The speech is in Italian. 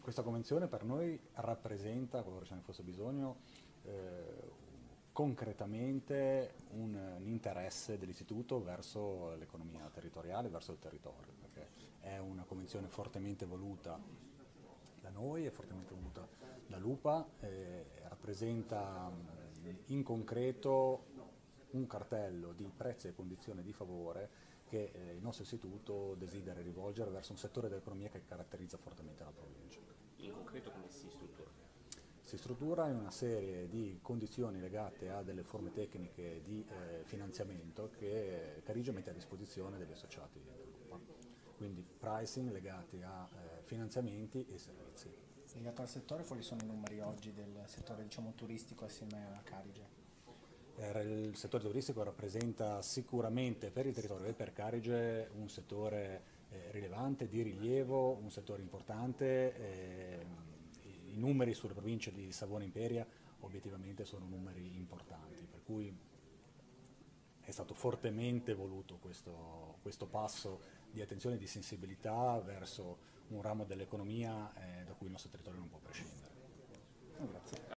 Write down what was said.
Questa convenzione per noi rappresenta, qualora ce ne fosse bisogno, concretamente un interesse dell'istituto verso l'economia territoriale, verso il territorio, perché è una convenzione fortemente voluta da noi, è fortemente voluta da Lupa, rappresenta in concreto un cartello di prezzi e condizioni di favore che il nostro istituto desidera rivolgere verso un settore dell'economia che caratterizza fortemente la provincia. In concreto come si struttura? Si struttura in una serie di condizioni legate a delle forme tecniche di finanziamento che Carige mette a disposizione degli associati dell'UPA, quindi pricing legati a finanziamenti e servizi. Legato al settore, quali sono i numeri oggi del settore, diciamo, turistico assieme a Carige? Il settore turistico rappresenta sicuramente per il territorio e per Carige un settore rilevante, di rilievo, un settore importante. I numeri sulle province di Savona e Imperia obiettivamente sono numeri importanti, per cui è stato fortemente voluto questo passo di attenzione e di sensibilità verso un ramo dell'economia da cui il nostro territorio non può prescindere. Grazie.